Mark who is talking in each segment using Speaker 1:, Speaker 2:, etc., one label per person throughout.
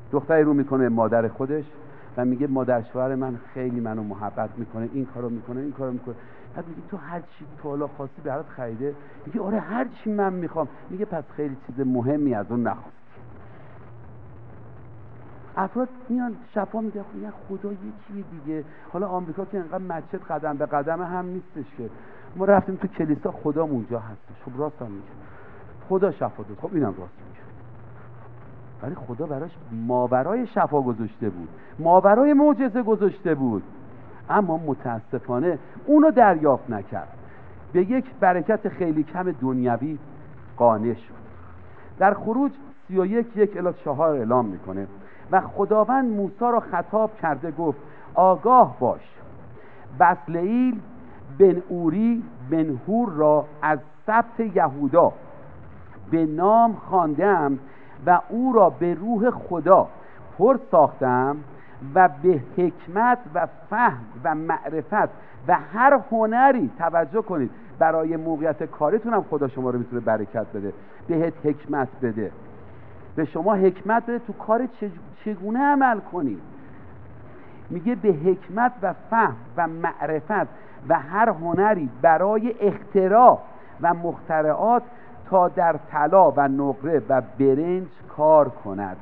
Speaker 1: دختری رو میکنه مادر خودش و میگه مادر شوهر من خیلی منو محبت میکنه، این کارو میکنه، این کارو میکنه. بعد میگه تو هر چی تو حالا خواستی برات خریده؟ میگه آره هر چی من میخوام. میگه پس خیلی چیز مهمی از اون نخواستی. افراد میان شفا میگه خدا یکیه دیگه. حالا آمریکا که انقدر مسجد قدم به قدم هم نیستش که ما رفتیم تو کلیسا خدا اونجا هستش. خب راست هم میگه، خدا شفا داد. خب اینم راست میگه، ولی خدا براش ماورای شفا گذاشته بود، ماورای معجزه گذاشته بود، اما متاسفانه اونو دریافت نکرد. به یک برکت خیلی کم دنیوی قانع شد. در خروج 31:1-4 اعلام میکنه و خداوند موسی را خطاب کرده گفت آگاه باش، بسلئیل بن اوری بن هور را از سبط یهودا به نام خواندم و او را به روح خدا پر ساختم و به حکمت و فهم و معرفت و هر هنری، توجه کنید برای موقعیت کاریتون هم خدا شما رو میتونه برکت بده، بهت حکمت بده، به شما حکمت بده تو کار چگونه عمل کنید. میگه به حکمت و فهم و معرفت و هر هنری برای اختراع و مخترعات تا در طلا و نقره و برنج کار کند.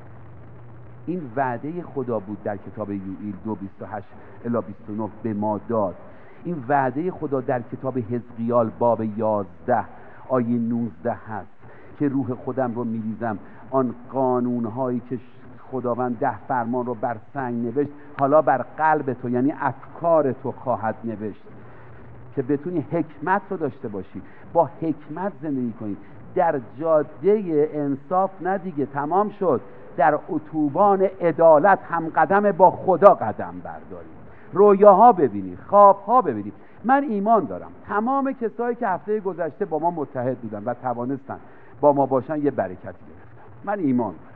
Speaker 1: این وعده خدا بود در کتاب یوئیل 2:28-29 به ما داد. این وعده خدا در کتاب حزقیال باب 11 آیه 19 هست که روح خودم رو میریزم، آن قانونهایی که خداوند 10 فرمان رو بر سنگ نوشت حالا بر قلب تو، یعنی افکار تو خواهد نوشت، که بتونی حکمت رو داشته باشی، با حکمت زندگی کنی، در جاده انصاف نه دیگه، تمام شد، در اتوبان عدالت هم قدم با خدا قدم برداریم، رویاها ببینی، خوابها ببینی. من ایمان دارم تمام کسایی که هفته گذشته با ما متحد بودن و توانستن با ما باشن یه برکتی گرفتن. من ایمان دارم.